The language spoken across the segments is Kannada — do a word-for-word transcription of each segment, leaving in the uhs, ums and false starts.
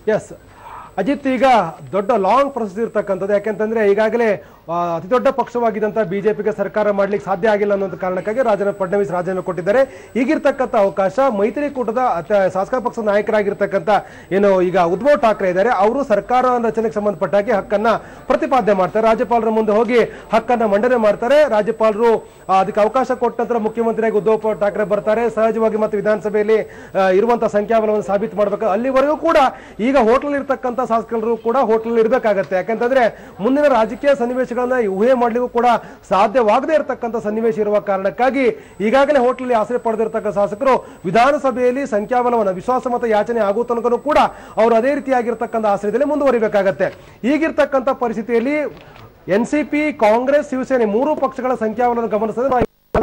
ಎಸ್ ಅಜಿತ್, ಈಗ ದೊಡ್ಡ ಲಾಂಗ್ ಪ್ರೊಸೆಸ್ ಇರ್ತಕ್ಕಂಥದ್ದು. ಯಾಕೆಂತಂದ್ರೆ ಈಗಾಗಲೇ ಅತಿ ದೊಡ್ಡ ಪಕ್ಷವಾಗಿದ್ದಂಥ ಬಿಜೆಪಿಗೆ ಸರ್ಕಾರ ಮಾಡ್ಲಿಕ್ಕೆ ಸಾಧ್ಯ ಆಗಿಲ್ಲ ಅನ್ನೋ ಕಾರಣಕ್ಕಾಗಿ ರಾಜನ ಫಡ್ನವೀಸ್ ರಾಜೀನಾಮೆ ಕೊಟ್ಟಿದ್ದಾರೆ. ಈಗಿರ್ತಕ್ಕಂಥ ಅವಕಾಶ ಮೈತ್ರಿಕೂಟದ ಶಾಸಕ ಪಕ್ಷದ ನಾಯಕರಾಗಿರ್ತಕ್ಕಂಥ ಏನು ಈಗ ಉದ್ಧವ್ ಠಾಕ್ರೆ ಇದ್ದಾರೆ, ಅವರು ಸರ್ಕಾರ ರಚನೆಗೆ ಸಂಬಂಧಪಟ್ಟಾಗಿ ಹಕ್ಕನ್ನ ಪ್ರತಿಪಾದನೆ ಮಾಡ್ತಾರೆ. ರಾಜ್ಯಪಾಲರ ಮುಂದೆ ಹೋಗಿ ಹಕ್ಕನ್ನ ಮಂಡನೆ ಮಾಡ್ತಾರೆ. ರಾಜ್ಯಪಾಲರು ಅದಕ್ಕೆ ಅವಕಾಶ ಕೊಟ್ಟ ನಂತರ ಮುಖ್ಯಮಂತ್ರಿಯಾಗಿ ಉದ್ಧವ್ ಠಾಕ್ರೆ ಬರ್ತಾರೆ. ಸಹಜವಾಗಿ ಮತ್ತೆ ವಿಧಾನಸಭೆಯಲ್ಲಿ ಇರುವಂತಹ ಸಂಖ್ಯಾಬಲವನ್ನು ಸಾಬೀತು ಮಾಡಬೇಕು. ಅಲ್ಲಿವರೆಗೂ ಕೂಡ ಈಗ ಹೋಟೆಲ್ ಇರ್ತಕ್ಕಂಥ ಶಾಸಕರು ಕೂಡ ಹೋಟೆಲ್ ಇರಬೇಕಾಗತ್ತೆ. ಯಾಕಂತಂದ್ರೆ ಮುಂದಿನ ರಾಜಕೀಯ ಸನ್ನಿವೇಶಗಳನ್ನ ಊಹೆ ಮಾಡ್ಲಿಕ್ಕೂ ಕೂಡ ಸಾಧ್ಯವಾಗದೇ ಇರತಕ್ಕಂಥ ಸನ್ನಿವೇಶ ಇರುವ ಕಾರಣಕ್ಕಾಗಿ ಈಗಾಗಲೇ ಹೋಟೆಲ್ ಆಶ್ರಯ ಪಡೆದಿರತಕ್ಕ ಶಾಸಕರು ವಿಧಾನಸಭೆಯಲ್ಲಿ ಸಂಖ್ಯಾಬಲವನ್ನು ವಿಶ್ವಾಸಮತ ಯಾಚನೆ ಆಗುವ ತನಕ ಕೂಡ ಅವರು ಅದೇ ರೀತಿಯಾಗಿರ್ತಕ್ಕಂಥ ಆಶ್ರಯದಲ್ಲಿ ಮುಂದುವರಿಬೇಕಾಗತ್ತೆ. ಈಗಿರ್ತಕ್ಕಂಥ ಪರಿಸ್ಥಿತಿಯಲ್ಲಿ N C P, Congress, Shiv Sena ಮೂರು ಪಕ್ಷಗಳ ಸಂಖ್ಯಾಬಲವನ್ನು ಗಮನಿಸಿದ್ರೆ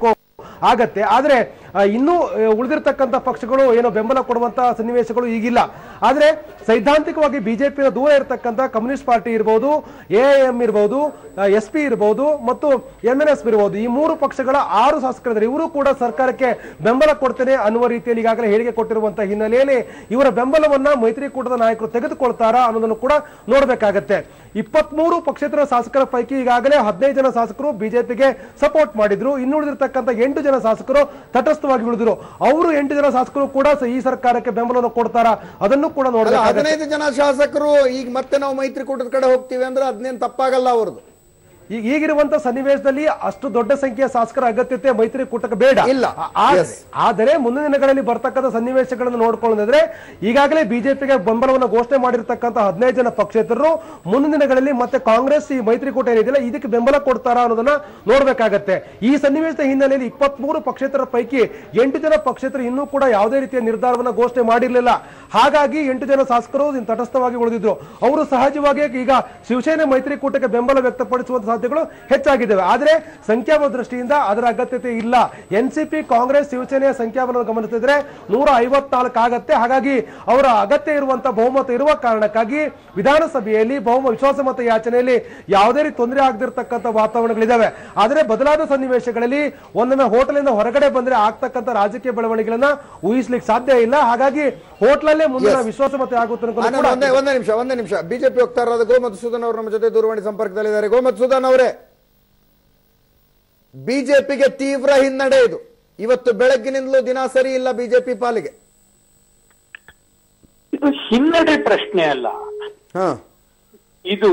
ಆಗತ್ತೆ. ಆದ್ರೆ ಇನ್ನೂ ಉಳಿದಿರ್ತಕ್ಕಂಥ ಪಕ್ಷಗಳು ಏನೋ ಬೆಂಬಲ ಕೊಡುವಂತಹ ಸನ್ನಿವೇಶಗಳು ಈಗಿಲ್ಲ. ಆದ್ರೆ ಸೈದ್ಧಾಂತಿಕವಾಗಿ ಬಿಜೆಪಿಯ ದೂರ ಇರತಕ್ಕಂಥ ಕಮ್ಯುನಿಸ್ಟ್ ಪಾರ್ಟಿ ಇರಬಹುದು, ಎ ಎಂ ಇರಬಹುದು, ಎಸ್ ಪಿ ಇರಬಹುದು ಮತ್ತು ಎಂ ಎನ್ ಎಸ್ ಇರಬಹುದು, ಈ ಮೂರು ಪಕ್ಷಗಳ ಆರು ಶಾಸಕರಿದ್ದಾರೆ. ಇವರು ಕೂಡ ಸರ್ಕಾರಕ್ಕೆ ಬೆಂಬಲ ಕೊಡ್ತೇನೆ ಅನ್ನುವ ರೀತಿಯಲ್ಲಿ ಈಗಾಗಲೇ ಹೇಳಿಕೆ ಕೊಟ್ಟಿರುವಂತಹ ಹಿನ್ನೆಲೆಯಲ್ಲಿ ಇವರ ಬೆಂಬಲವನ್ನ ಮೈತ್ರಿಕೂಟದ ನಾಯಕರು ತೆಗೆದುಕೊಳ್ತಾರಾ ಅನ್ನೋದನ್ನು ಕೂಡ ನೋಡ್ಬೇಕಾಗತ್ತೆ. ಇಪ್ಪತ್ಮೂರು ಪಕ್ಷೇತರ ಶಾಸಕರ ಪೈಕಿ ಈಗಾಗಲೇ ಹದಿನೈದು ಜನ ಶಾಸಕರು ಬಿಜೆಪಿಗೆ ಸಪೋರ್ಟ್ ಮಾಡಿದ್ರು. ಇನ್ನುಳಿದಿರ್ತಕ್ಕಂಥ ಎಂಟು ಜನ ಶಾಸಕರು ತಟಸ್ಥವಾಗಿ ಉಳಿದ್ರು. ಅವರು ಎಂಟು ಜನ ಶಾಸಕರು ಕೂಡ ಈ ಸರ್ಕಾರಕ್ಕೆ ಬೆಂಬಲವನ್ನು ಕೊಡ್ತಾರಾ ಅದನ್ನು ಕೂಡ ನೋಡಬೇಕು. ಹದಿನೈದು ಜನ ಶಾಸಕರು ಈಗ ಮತ್ತೆ ನಾವು ಮೈತ್ರಿಕೂಟದ ಕಡೆ ಹೋಗ್ತೀವಿ ಅಂದ್ರೆ ಅದನ್ನೇನು ತಪ್ಪಾಗಲ್ಲ ಅವ್ರದ್ದು. ಈಗ ಈಗಿರುವಂತಹ ಸನ್ನಿವೇಶದಲ್ಲಿ ಅಷ್ಟು ದೊಡ್ಡ ಸಂಖ್ಯೆಯ ಶಾಸಕರ ಅಗತ್ಯತೆ ಮೈತ್ರಿಕೂಟಕ್ಕೆ ಬೇಡ ಇಲ್ಲ. ಆದರೆ ಮುಂದಿನ ದಿನಗಳಲ್ಲಿ ಬರ್ತಕ್ಕಂಥ ಸನ್ನಿವೇಶಗಳನ್ನು ನೋಡ್ಕೊಳ್ಳೋದಾದ್ರೆ ಈಗಾಗಲೇ ಬಿಜೆಪಿಗೆ ಬೆಂಬಲವನ್ನು ಘೋಷಣೆ ಮಾಡಿರ್ತಕ್ಕಂಥ ಹದಿನೈದು ಜನ ಪಕ್ಷೇತರರು ಮುಂದಿನ ದಿನಗಳಲ್ಲಿ ಮತ್ತೆ ಕಾಂಗ್ರೆಸ್ ಈ ಮೈತ್ರಿಕೂಟ ಏನಿದೆಯಲ್ಲ ಇದಕ್ಕೆ ಬೆಂಬಲ ಕೊಡ್ತಾರಾ ಅನ್ನೋದನ್ನ ನೋಡ್ಬೇಕಾಗತ್ತೆ. ಈ ಸನ್ನಿವೇಶದ ಹಿನ್ನೆಲೆಯಲ್ಲಿ ಇಪ್ಪತ್ಮೂರು ಪಕ್ಷೇತರ ಪೈಕಿ ಎಂಟು ಜನ ಪಕ್ಷೇತರು ಇನ್ನೂ ಕೂಡ ಯಾವುದೇ ರೀತಿಯ ನಿರ್ಧಾರವನ್ನು ಘೋಷಣೆ ಮಾಡಿರಲಿಲ್ಲ. ಹಾಗಾಗಿ ಎಂಟು ಜನ ಶಾಸಕರು ತಟಸ್ಥವಾಗಿ ಉಳಿದಿದ್ರು. ಅವರು ಸಹಜವಾಗಿ ಈಗ ಶಿವಸೇನೆ ಮೈತ್ರಿಕೂಟಕ್ಕೆ ಬೆಂಬಲ ವ್ಯಕ್ತಪಡಿಸುವಂತ ಸಾಧ್ಯತೆಗಳು ಹೆಚ್ಚಾಗಿದ್ದಾವೆ. ಆದರೆ ಸಂಖ್ಯಾಬಲ ದೃಷ್ಟಿಯಿಂದ ಅದರ ಅಗತ್ಯತೆ ಇಲ್ಲ. ಎನ್ ಸಿ ಪಿ, ಕಾಂಗ್ರೆಸ್, ಶಿವಸೇನೆಯ ಸಂಖ್ಯಾಬಲವನ್ನು ಗಮನಿಸಿದ್ರೆ ನೂರ ಐವತ್ನಾಲ್ಕು ಆಗತ್ತೆ. ಹಾಗಾಗಿ ಅವರ ಅಗತ್ಯ ಇರುವಂತಹ ಬಹುಮತ ಇರುವ ಕಾರಣಕ್ಕಾಗಿ ವಿಧಾನಸಭೆಯಲ್ಲಿ ಬಹುಮ ವಿಶ್ವಾಸಮತ ಯಾಚನೆಯಲ್ಲಿ ಯಾವುದೇ ರೀತಿ ತೊಂದರೆ ಆಗದಿರ್ತಕ್ಕಂಥ ವಾತಾವರಣಗಳಿದ್ದಾವೆ. ಆದರೆ ಬದಲಾದ ಸನ್ನಿವೇಶಗಳಲ್ಲಿ ಒಂದೊಮ್ಮೆ ಹೋಟೆಲಿಂದ ಹೊರಗಡೆ ಬಂದ್ರೆ ಆಗ್ತಕ್ಕಂಥ ರಾಜಕೀಯ ಬೆಳವಣಿಗೆಗಳನ್ನ ಊಹಿಸ್ಲಿಕ್ಕೆ ಸಾಧ್ಯ ಇಲ್ಲ. ಹಾಗಾಗಿ ಹೋಟ್ಲಲ್ಲೇ ಮುಂದಿನ ವಿಶ್ವಾಸಮತ ಆಗುತ್ತೆ. ಒಂದೇ ನಿಮಿಷ ಒಂದೇ ನಿಮಿಷ ಬಿಜೆಪಿ ವಕ್ತಾರರಾದ ಗೋ ಮಧುಸೂದನ್ ಅವರು ನಮ್ಮ ಜೊತೆ ದೂರವಾಣಿ ಸಂಪರ್ಕದಲ್ಲಿದ್ದಾರೆ. ಗೋ ಮಧುಸೂದನ್ ಅವರೇ, ಬಿಜೆಪಿಗೆ ತೀವ್ರ ಹಿನ್ನಡೆ ಇದು. ಇವತ್ತು ಬೆಳಗ್ಗಿನಿಂದಲೂ ದಿನ ಸರಿ ಇಲ್ಲ ಬಿಜೆಪಿ ಪಾಲಿಗೆ. ಇದು ಹಿನ್ನಡೆ ಪ್ರಶ್ನೆ ಅಲ್ಲ, ಇದು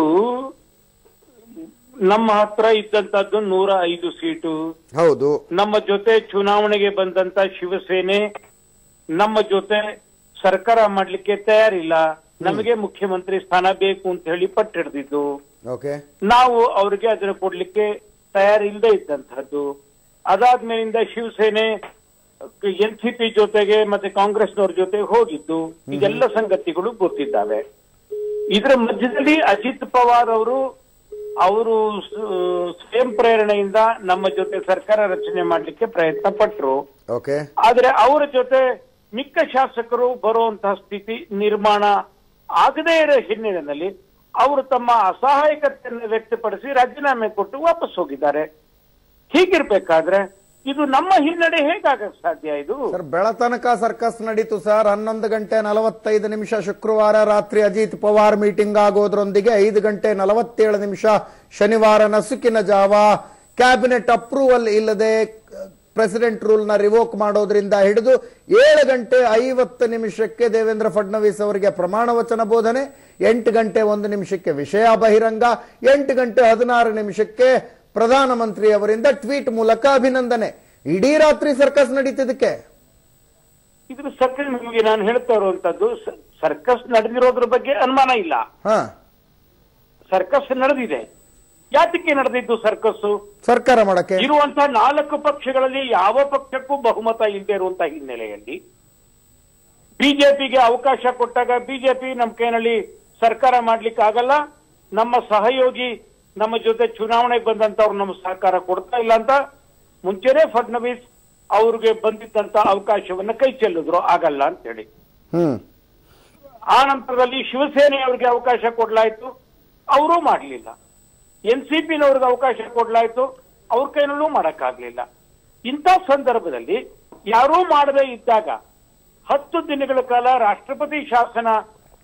ನಮ್ಮ ಹತ್ರ ಇದ್ದಂತದ್ದು ನೂರ ಐದು ಸೀಟು. ಹೌದು. ನಮ್ಮ ಜೊತೆ ಚುನಾವಣೆಗೆ ಬಂದಂತ ಶಿವಸೇನೆ ನಮ್ಮ ಜೊತೆ ಸರ್ಕಾರ ಮಾಡ್ಲಿಕ್ಕೆ ತಯಾರಿಲ್ಲ, ನಮಗೆ ಮುಖ್ಯಮಂತ್ರಿ ಸ್ಥಾನ ಬೇಕು ಅಂತ ಹೇಳಿ ಪಟ್ಟಿಡ್ದಿದ್ದು. ನಾವು ಅವ್ರಿಗೆ ಅದನ್ನು ಕೊಡ್ಲಿಕ್ಕೆ ತಯಾರಿಲ್ಲದೆ ಇದ್ದಂತಹದ್ದು. ಅದಾದ್ಮೇಲಿಂದ ಶಿವಸೇನೆ ಎನ್ ಸಿ ಪಿ ಜೊತೆಗೆ ಮತ್ತೆ ಕಾಂಗ್ರೆಸ್ನವ್ರ ಜೊತೆ ಹೋಗಿದ್ದು, ಇದೆಲ್ಲ ಸಂಗತಿಗಳು ಗೊತ್ತಿದ್ದಾವೆ. ಇದರ ಮಧ್ಯದಲ್ಲಿ ಅಜಿತ್ ಪವಾರ್ ಅವರು ಅವರು ಸ್ವಯಂ ಪ್ರೇರಣೆಯಿಂದ ನಮ್ಮ ಜೊತೆ ಸರ್ಕಾರ ರಚನೆ ಮಾಡ್ಲಿಕ್ಕೆ ಪ್ರಯತ್ನ ಪಟ್ರು. ಆದ್ರೆ ಅವರ ಜೊತೆ ಮಿಕ್ಕ ಶಾಸಕರು ಬರುವಂತಹ ಸ್ಥಿತಿ ನಿರ್ಮಾಣ ಆಗದೇ ಇರೋ ಹಿನ್ನೆಲೆಯಲ್ಲಿ ಅವರು ತಮ್ಮ ಅಸಹಾಯಕತೆಯನ್ನು ವ್ಯಕ್ತಪಡಿಸಿ ರಾಜೀನಾಮೆ ಕೊಟ್ಟು ವಾಪಸ್ ಹೋಗಿದ್ದಾರೆ. ಹೀಗಿರ್ಬೇಕಾದ್ರೆ ಇದು ನಮ್ಮ ಹಿನ್ನಡೆ ಹೇಗಾಗಕ್ಕೆ ಸಾಧ್ಯ? ಇದು ಸರ್ ಬೆಳತನಕ ಸರ್ಕಸ್ ನಡೀತು ಸರ್. ಹನ್ನೊಂದು ಗಂಟೆ ನಲವತ್ತೈದು ನಿಮಿಷ ಶುಕ್ರವಾರ ರಾತ್ರಿ ಅಜಿತ್ ಪವಾರ್ ಮೀಟಿಂಗ್ ಆಗೋದ್ರೊಂದಿಗೆ ಐದು ಗಂಟೆ ನಲವತ್ತೇಳು ನಿಮಿಷ ಶನಿವಾರ ನಸುಕಿನ ಜಾವ ಕ್ಯಾಬಿನೆಟ್ ಅಪ್ರೂವಲ್ ಇಲ್ಲದೆ ಪ್ರೆಸಿಡೆಂಟ್ ರೂಲ್ ನ ರಿವೋಕ್ ಮಾಡೋದ್ರಿಂದ ಹಿಡಿದು ಏಳು ಗಂಟೆ ಐವತ್ತು ನಿಮಿಷಕ್ಕೆ ದೇವೇಂದ್ರ ಫಡ್ನವೀಸ್ ಅವರಿಗೆ ಪ್ರಮಾಣ ವಚನ ಬೋಧನೆ, ಎಂಟು ಗಂಟೆ ಒಂದು ನಿಮಿಷಕ್ಕೆ ವಿಷಯ ಬಹಿರಂಗ, ಎಂಟು ಗಂಟೆ ಹದಿನಾರು ನಿಮಿಷಕ್ಕೆ ಪ್ರಧಾನಮಂತ್ರಿ ಅವರಿಂದ ಟ್ವೀಟ್ ಮೂಲಕ ಅಭಿನಂದನೆ. ಇಡೀ ರಾತ್ರಿ ಸರ್ಕಸ್ ನಡೀತಿದ್ದಕ್ಕೆ ಇದ್ರ ಸರ್ಕಸ್ ನಿಮಗೆ ನಾನು ಹೇಳ್ತಾ ಇರುವಂತದ್ದು ಸರ್ಕಸ್ ನಡೆದಿರೋದ್ರ ಬಗ್ಗೆ ಅನುಮಾನ ಇಲ್ಲ. ಸರ್ಕಸ್ ನಡೆದಿದೆ. ಯಾತಕ್ಕೆ ನಡೆದಿದ್ದು ಸರ್ಕಸ್ಸು? ಸರ್ಕಾರ ಮಾಡಕ್ಕೆ ಇರುವಂತಹ ನಾಲ್ಕು ಪಕ್ಷಗಳಲ್ಲಿ ಯಾವ ಪಕ್ಷಕ್ಕೂ ಬಹುಮತ ಇಲ್ಲದೆ ಇರುವಂತಹ ಹಿನ್ನೆಲೆಯಲ್ಲಿ ಬಿಜೆಪಿಗೆ ಅವಕಾಶ ಕೊಟ್ಟಾಗ ಬಿಜೆಪಿ ನಮ್ಮ ಕೈನಲ್ಲಿ ಸರ್ಕಾರ ಮಾಡ್ಲಿಕ್ಕೆ ಆಗಲ್ಲ, ನಮ್ಮ ಸಹಯೋಗಿ ನಮ್ಮ ಜೊತೆ ಚುನಾವಣೆಗೆ ಬಂದಂತವ್ರು ನಮ್ಮ ಸಹಕಾರ ಕೊಡ್ತಾ ಇಲ್ಲ ಅಂತ ಮುಂಚೆನೆ ಫಡ್ನವೀಸ್ ಅವ್ರಿಗೆ ಬಂದಿದ್ದಂತ ಅವಕಾಶವನ್ನ ಕೈ ಚೆಲ್ಲಿದ್ರು, ಆಗಲ್ಲ ಅಂತ ಹೇಳಿ. ಆ ನಂತರದಲ್ಲಿ ಶಿವಸೇನೆ ಅವ್ರಿಗೆ ಅವಕಾಶ ಕೊಡ್ಲಾಯ್ತು, ಅವರೂ ಮಾಡಲಿಲ್ಲ. ಎನ್ ಸಿ ಪಿನವ್ರಿಗೆ ಅವಕಾಶ ಕೊಡ್ಲಾಯ್ತು, ಅವ್ರ ಕೈನಲ್ಲೂ ಮಾಡಕ್ಕಾಗ್ಲಿಲ್ಲ. ಇಂಥ ಸಂದರ್ಭದಲ್ಲಿ ಯಾರೂ ಮಾಡದೇ ಇದ್ದಾಗ ಹತ್ತು ದಿನಗಳ ಕಾಲ ರಾಷ್ಟ್ರಪತಿ ಶಾಸನ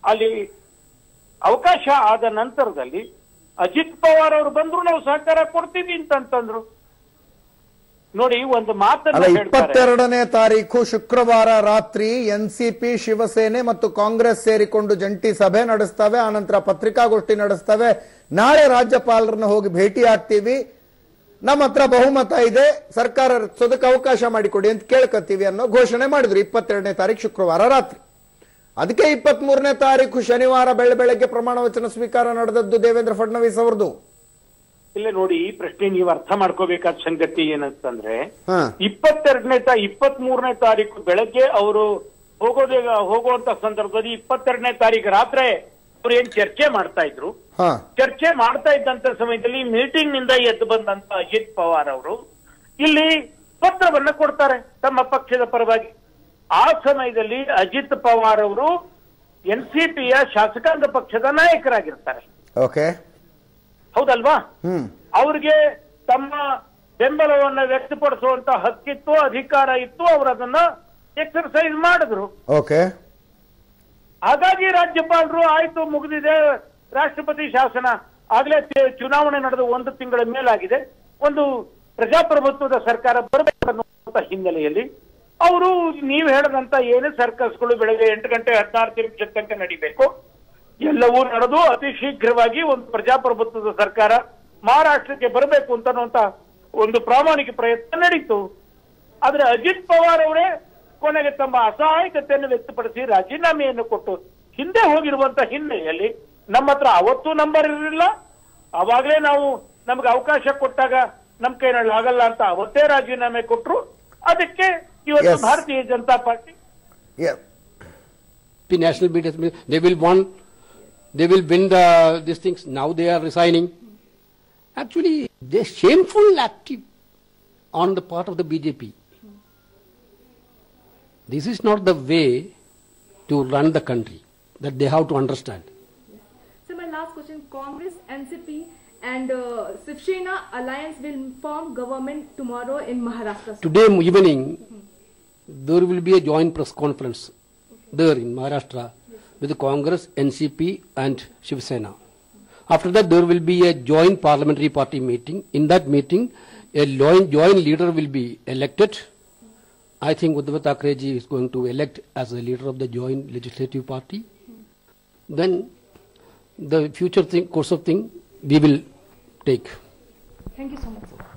ಅಲ್ಲಿ ಅವಕಾಶ ಆದ ನಂತರದಲ್ಲಿ ಅಜಿತ್ ಪವಾರ್ ಅವರು ಬಂದ್ರು ನಾವು ಸಹಕಾರ ಕೊಡ್ತೀವಿ ಅಂತಂತಂದ್ರು. ನೋಡಿ ಒಂದು ಮಾತನ್ನ ಹೇಳ್ತಾರೆ, ಇಪ್ಪತ್ತೆರಡನೇ ತಾರೀಕು ಶುಕ್ರವಾರ ರಾತ್ರಿ ಎನ್ಸಿಪಿ, ಶಿವಸೇನೆ ಮತ್ತು ಕಾಂಗ್ರೆಸ್ ಸೇರಿಕೊಂಡು ಜಂಟಿ ಸಭೆ ನಡೆಸ್ತವೆ, ಆನಂತರ ಪತ್ರಿಕಾಗೋಷ್ಠಿ ನಡೆಸ್ತವೆ. ನಾಳೆ ರಾಜ್ಯಪಾಲರನ್ನ ಹೋಗಿ ಭೇಟಿ ಆಗ್ತೀವಿ, ನಮ್ಮ ಹತ್ರ ಬಹುಮತ ಇದೆ, ಸರ್ಕಾರ ರಚಿಸೋದಕ್ಕೆ ಅವಕಾಶ ಮಾಡಿಕೊಡಿ ಅಂತ ಕೇಳ್ಕತ್ತೀವಿ ಅನ್ನೋ ಘೋಷಣೆ ಮಾಡಿದ್ರು ಇಪ್ಪತ್ತೆರಡನೇ ತಾರೀಕು ಶುಕ್ರವಾರ ರಾತ್ರಿ. ಅದಕ್ಕೆ ಇಪ್ಪತ್ತ್ ಮೂರನೇ ತಾರೀಕು ಶನಿವಾರ ಬೆಳ ಬೆಳಗ್ಗೆ ಪ್ರಮಾಣ ವಚನ ಸ್ವೀಕಾರ ನಡೆದದ್ದು ದೇವೇಂದ್ರ ಫಡ್ನವೀಸ್ ಅವರದು. ಇಲ್ಲ ನೋಡಿ, ಈ ಪ್ರಶ್ನೆ ನೀವು ಅರ್ಥ ಮಾಡ್ಕೋಬೇಕಾದ ಸಂಗತಿ ಏನಂತಂದ್ರೆ, ಇಪ್ಪತ್ತೆರಡನೇ ತಾ ಇಪ್ಪತ್ತ್ ಮೂರನೇ ತಾರೀಕು ಬೆಳಗ್ಗೆ ಅವರು ಹೋಗೋದೇ ಹೋಗುವಂತ ಸಂದರ್ಭದಲ್ಲಿ ಇಪ್ಪತ್ತೆರಡನೇ ತಾರೀಕು ರಾತ್ರಿ ಅವ್ರು ಏನ್ ಚರ್ಚೆ ಮಾಡ್ತಾ ಇದ್ರು, ಚರ್ಚೆ ಮಾಡ್ತಾ ಇದ್ದಂತ ಸಮಯದಲ್ಲಿ ಮೀಟಿಂಗ್ ನಿಂದ ಎದ್ದು ಬಂದಂತ ಅಜಿತ್ ಪವಾರ್ ಅವರು ಇಲ್ಲಿ ಪತ್ರವನ್ನ ಕೊಡ್ತಾರೆ ತಮ್ಮ ಪಕ್ಷದ ಪರವಾಗಿ. ಆ ಸಮಯದಲ್ಲಿ ಅಜಿತ್ ಪವಾರ್ ಅವರು ಎನ್ಸಿಪಿಯ ಶಾಸಕಾಂಗ ಪಕ್ಷದ ನಾಯಕರಾಗಿರ್ತಾರೆ. ಓಕೆ, ಹೌದಲ್ವಾ? ಅವ್ರಿಗೆ ತಮ್ಮ ಬೆಂಬಲವನ್ನ ವ್ಯಕ್ತಪಡಿಸುವಂತ ಹಕ್ಕಿತ್ತು, ಅಧಿಕಾರ ಇತ್ತು, ಅವರು ಅದನ್ನ ಎಕ್ಸರ್ಸೈಸ್ ಮಾಡಿದ್ರು. ಓಕೆ, ಹಾಗಾಗಿ ರಾಜ್ಯಪಾಲರು ಆಯ್ತು ಮುಗಿದಿದೆ, ರಾಷ್ಟ್ರಪತಿ ಶಾಸನ ಆಗ್ಲೇ ಚುನಾವಣೆ ನಡೆದು ಒಂದು ತಿಂಗಳ ಮೇಲಾಗಿದೆ, ಒಂದು ಪ್ರಜಾಪ್ರಭುತ್ವದ ಸರ್ಕಾರ ಬರಬೇಕನ್ನುವಂತ ಹಿನ್ನೆಲೆಯಲ್ಲಿ ಅವರು ನೀವು ಹೇಳದಂತ ಏನು ಸರ್ಕಸ್ಗಳು ಬೆಳಗ್ಗೆ ಎಂಟು ಗಂಟೆ ಹದಿನಾರು ನಿಮಿಷದ ತನಕ ನಡಿಬೇಕು, ಎಲ್ಲವೂ ನಡೆದು ಅತಿ ಶೀಘ್ರವಾಗಿ ಒಂದು ಪ್ರಜಾಪ್ರಭುತ್ವದ ಸರ್ಕಾರ ಮಹಾರಾಷ್ಟ್ರಕ್ಕೆ ಬರಬೇಕು ಅಂತನ್ನುವಂತ ಒಂದು ಪ್ರಾಮಾಣಿಕ ಪ್ರಯತ್ನ ನಡೀತು. ಆದ್ರೆ ಅಜಿತ್ ಪವಾರ್ ಅವರೇ ಕೊನೆಗೆ ತಮ್ಮ ಅಸಹಾಯಕತೆಯನ್ನು ವ್ಯಕ್ತಪಡಿಸಿ ರಾಜೀನಾಮೆಯನ್ನು ಕೊಟ್ಟು ಹಿಂದೆ ಹೋಗಿರುವಂತ ಹಿನ್ನೆಲೆಯಲ್ಲಿ ನಮ್ಮ ಹತ್ರ ಅವತ್ತು ನಂಬರ್ ಇರಲಿಲ್ಲ, ಅವಾಗಲೇ ನಾವು ನಮ್ಗೆ ಅವಕಾಶ ಕೊಟ್ಟಾಗ ನಮ್ ಕೈನಲ್ಲಿ ಆಗಲ್ಲ ಅಂತ ಅವತ್ತೇ ರಾಜೀನಾಮೆ ಕೊಟ್ರು. ಅದಕ್ಕೆ ಇವತ್ತು Bharatiya Janata party national media, they will won, they will win the these things. Now they are resigning. Actually, they shameful active on the part of the B J P. This is not the way to run the country. That they have to understand. So my last question: Congress, N C P, and uh, Shiv Sena alliance will form government tomorrow in Maharashtra. Sir. Today evening, mm-hmm. there will be a joint press conference there in Maharashtra with the Congress, N C P, and Shiv Sena. After that, there will be a joint parliamentary party meeting. In that meeting, a joint leader will be elected. I think Uddhav Thackeray ji is going to elect as the leader of the joint legislative party. Then the future thing, course of thing, we will take. Thank you so much, sir.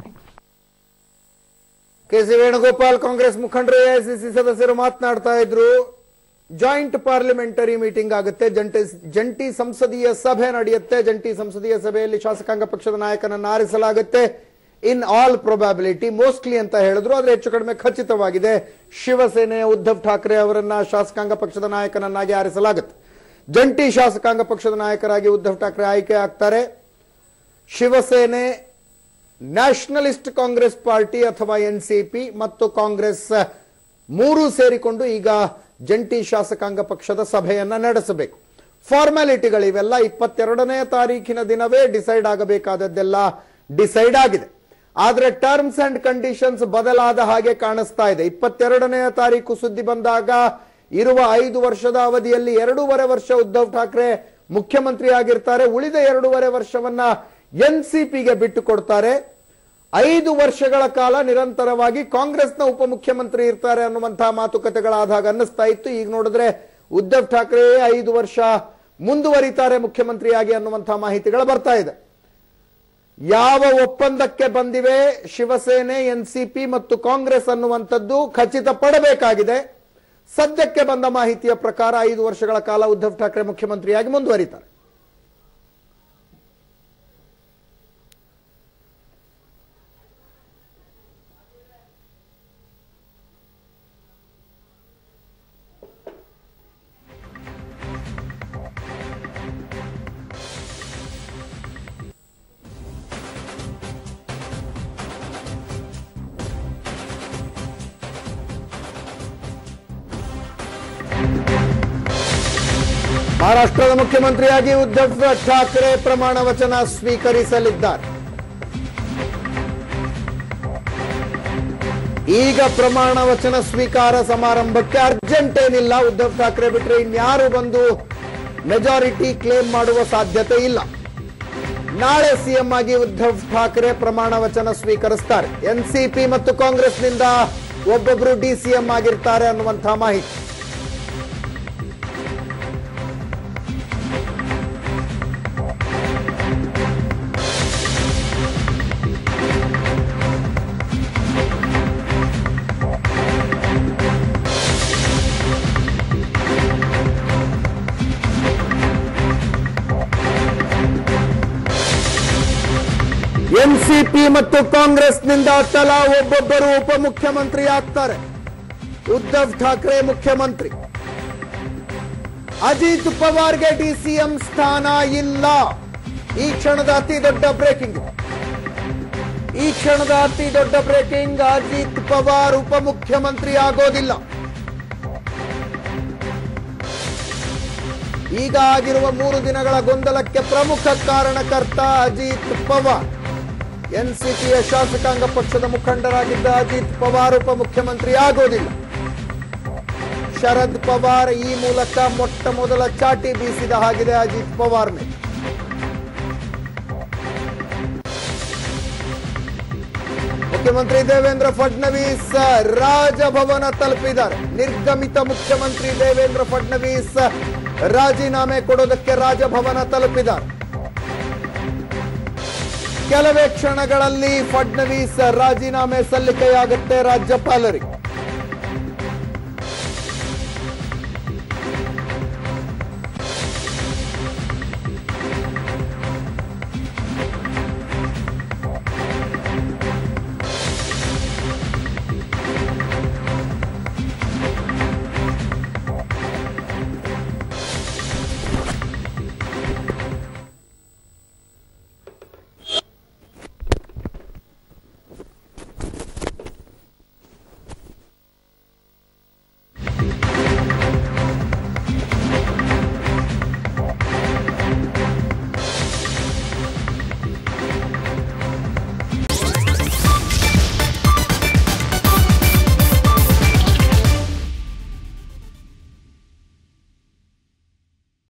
K C Venugopal Congress ಮುಖಂಡರು, ಎಐಸಿಸಿ ಸದಸ್ಯರು ಮಾತನಾಡ್ತಾ ಇದ್ರು. ಜಾಯಿಂಟ್ ಪಾರ್ಲಿಮೆಂಟರಿ ಮೀಟಿಂಗ್ ಆಗುತ್ತೆ, ಜಂಟಿ ಜಂಟಿ ಸಂಸದೀಯ ಸಭೆ ನಡೆಯುತ್ತೆ. ಜಂಟಿ ಸಂಸದೀಯ ಸಭೆಯಲ್ಲಿ ಶಾಸಕಾಂಗ ಪಕ್ಷದ ನಾಯಕನನ್ನು ಆರಿಸಲಾಗುತ್ತೆ. ಇನ್ ಆಲ್ ಪ್ರೊಬ್ಯಾಬಿಲಿಟಿ, ಮೋಸ್ಟ್ಲಿ ಅಂತ ಹೇಳಿದ್ರು, ಆದ್ರೆ ಹೆಚ್ಚು ಕಡಿಮೆ ಖಚಿತವಾಗಿದೆ, ಶಿವಸೇನೆ ಉದ್ಧವ್ ಠಾಕ್ರೆ ಅವರನ್ನ ಶಾಸಕಾಂಗ ಪಕ್ಷದ ನಾಯಕನನ್ನಾಗಿ ಆರಿಸಲಾಗುತ್ತೆ. ಜಂಟಿ ಶಾಸಕಾಂಗ ಪಕ್ಷದ ನಾಯಕರಾಗಿ ಉದ್ಧವ್ ಠಾಕ್ರೆ ಆಯ್ಕೆ ಆಗ್ತಾರೆ. ಶಿವಸೇನೆ, ನ್ಯಾಷನಲಿಸ್ಟ್ ಕಾಂಗ್ರೆಸ್ ಪಾರ್ಟಿ ಅಥವಾ ಎನ್ಸಿಪಿ ಮತ್ತು ಕಾಂಗ್ರೆಸ್ ಮೂರು ಸೇರಿಕೊಂಡು ಈಗ ಜಂಟಿ ಶಾಸಕಾಂಗ ಪಕ್ಷದ ಸಭೆಯನ್ನ ನಡೆಸಬೇಕು. ಫಾರ್ಮ್ಯಾಲಿಟಿಗಳಿವೆಲ್ಲ ಇಪ್ಪತ್ತೆರಡನೇ ತಾರೀಕಿನ ದಿನವೇ ಡಿಸೈಡ್ ಆಗಬೇಕಾದದ್ದೆಲ್ಲ ಡಿಸೈಡ್ ಆಗಿದೆ. ಆದ್ರೆ ಟರ್ಮ್ಸ್ ಅಂಡ್ ಕಂಡೀಷನ್ಸ್ ಬದಲಾದ ಹಾಗೆ ಕಾಣಿಸ್ತಾ ಇದೆ. ಇಪ್ಪತ್ತೆರಡನೇ ತಾರೀಕು ಸುದ್ದಿ ಬಂದಾಗ ಇರುವ ಐದು ವರ್ಷದ ಅವಧಿಯಲ್ಲಿ ಎರಡೂವರೆ ವರ್ಷ ಉದ್ಧವ್ ಠಾಕ್ರೆ ಮುಖ್ಯಮಂತ್ರಿ ಆಗಿರ್ತಾರೆ, ಉಳಿದ ಎರಡೂವರೆ ವರ್ಷವನ್ನ ಎನ್ಸಿಪಿಗೆ ಬಿಟ್ಟು ಕೊಡ್ತಾರೆ. ಐದು ವರ್ಷಗಳ ಕಾಲ ನಿರಂತರವಾಗಿ ಕಾಂಗ್ರೆಸ್ನ ಉಪಮುಖ್ಯಮಂತ್ರಿ ಇರ್ತಾರೆ ಅನ್ನುವಂತಹ ಮಾತುಕತೆಗಳಾದಾಗ ಅನ್ನಿಸ್ತಾ ಇತ್ತು. ಈಗ ನೋಡಿದ್ರೆ ಉದ್ಧವ್ ಠಾಕ್ರೆ ಐದು ವರ್ಷ ಮುಂದುವರಿತಾರೆ ಮುಖ್ಯಮಂತ್ರಿಯಾಗಿ ಅನ್ನುವಂತಹ ಮಾಹಿತಿಗಳು ಬರ್ತಾ ಇದೆ. ಯಾವ ಒಪ್ಪಂದಕ್ಕೆ ಬಂದಿವೆ ಶಿವಸೇನೆ, ಎನ್ಸಿಪಿ ಮತ್ತು ಕಾಂಗ್ರೆಸ್ ಅನ್ನುವಂಥದ್ದು ಖಚಿತ ಪಡಬೇಕಾಗಿದೆ. ಸದ್ಯಕ್ಕೆ ಬಂದ ಮಾಹಿತಿಯ ಪ್ರಕಾರ ಐದು ವರ್ಷಗಳ ಕಾಲ ಉದ್ಧವ್ ಠಾಕ್ರೆ ಮುಖ್ಯಮಂತ್ರಿಯಾಗಿ ಮುಂದುವರಿತಾರೆ. ಮಹಾರಾಷ್ಟ್ರದ ಮುಖ್ಯಮಂತ್ರಿಯಾಗಿ ಉದ್ಧವ್ ಠಾಕ್ರೆ ಪ್ರಮಾಣ ವಚನ ಸ್ವೀಕರಿಸಲಿದ್ದಾರೆ. ಈಗ ಪ್ರಮಾಣ ವಚನ ಸ್ವೀಕಾರ ಸಮಾರಂಭಕ್ಕೆ ಅರ್ಜೆಂಟ್ ಏನಿಲ್ಲ. ಉದ್ಧವ್ ಠಾಕ್ರೆ ಬಿಟ್ರೆ ಇನ್ಯಾರು ಬಂದು ಮೆಜಾರಿಟಿ ಕ್ಲೇಮ್ ಮಾಡುವ ಸಾಧ್ಯತೆ ಇಲ್ಲ. ನಾಳೆ ಸಿಎಂ ಆಗಿ ಉದ್ಧವ್ ಠಾಕ್ರೆ ಪ್ರಮಾಣ ವಚನ ಸ್ವೀಕರಿಸ್ತಾರೆ. ಎನ್ಸಿಪಿ ಮತ್ತು ಕಾಂಗ್ರೆಸ್ನಿಂದ ಒಬ್ಬೊಬ್ರು ಡಿಸಿಎಂ ಆಗಿರ್ತಾರೆ ಅನ್ನುವಂತಹ ಮಾಹಿತಿ. ಎನ್ಸಿಪಿ ಮತ್ತು ಕಾಂಗ್ರೆಸ್ನಿಂದ ತಲಾ ಒಬ್ಬೊಬ್ಬರು ಉಪಮುಖ್ಯಮಂತ್ರಿ ಆಗ್ತಾರೆ. ಉದ್ಧವ್ ಠಾಕ್ರೆ ಮುಖ್ಯಮಂತ್ರಿ, ಅಜಿತ್ ಪವಾರ್ಗೆ ಡಿಸಿಎಂ ಸ್ಥಾನ ಇಲ್ಲ. ಈ ಕ್ಷಣದ ಅತಿ ದೊಡ್ಡ ಬ್ರೇಕಿಂಗ್ ಈ ಕ್ಷಣದ ಅತಿ ದೊಡ್ಡ ಬ್ರೇಕಿಂಗ್ ಅಜಿತ್ ಪವಾರ್ ಉಪಮುಖ್ಯಮಂತ್ರಿ ಆಗೋದಿಲ್ಲ. ಈಗ ಆಗಿರುವ ಮೂರು ದಿನಗಳ ಗೊಂದಲಕ್ಕೆ ಪ್ರಮುಖ ಕಾರಣಕರ್ತ ಅಜಿತ್ ಪವಾರ್. ಎನ್ಸಿಪಿಯ ಶಾಸಕಾಂಗ ಪಕ್ಷದ ಮುಖಂಡರಾಗಿದ್ದ ಅಜಿತ್ ಪವಾರ್ ಉಪಮುಖ್ಯಮಂತ್ರಿ ಆಗೋದಿಲ್ಲ. ಶರದ್ ಪವಾರ್ ಈ ಮೂಲಕ ಮೊಟ್ಟ ಮೊದಲ ಚಾಟಿ ಬೀಸಿದ ಹಾಗಿದೆ ಅಜಿತ್ ಪವಾರ್ ಮೇಲೆ. ಮುಖ್ಯಮಂತ್ರಿ ದೇವೇಂದ್ರ ಫಡ್ನವೀಸ್ ರಾಜಭವನ ತಲುಪಿದ್ದಾರೆ. ನಿರ್ಗಮಿತ ಮುಖ್ಯಮಂತ್ರಿ ದೇವೇಂದ್ರ ಫಡ್ನವೀಸ್ ರಾಜೀನಾಮೆ ಕೊಡೋದಕ್ಕೆ ರಾಜಭವನ ತಲುಪಿದ್ದಾರೆ. ಕೆಲವೇ ಕ್ಷಣಗಳಲ್ಲಿ ಫಡ್ನವೀಸ್ ರಾಜೀನಾಮೆ ಸಲ್ಲಿಕೆಯಾಗುತ್ತೆ ರಾಜ್ಯಪಾಲರಿಗೆ.